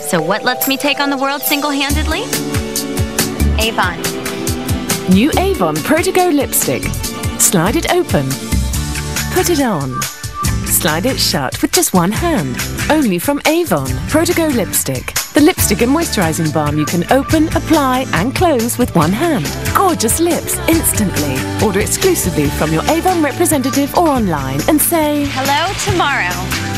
So what lets me take on the world single-handedly? Avon. New Avon Pro2Go lipstick. Slide it open. Put it on. Slide it shut with just one hand. Only from Avon Pro2Go lipstick. The lipstick and moisturising balm you can open, apply and close with one hand. Gorgeous lips instantly. Order exclusively from your Avon representative or online and say Hello tomorrow.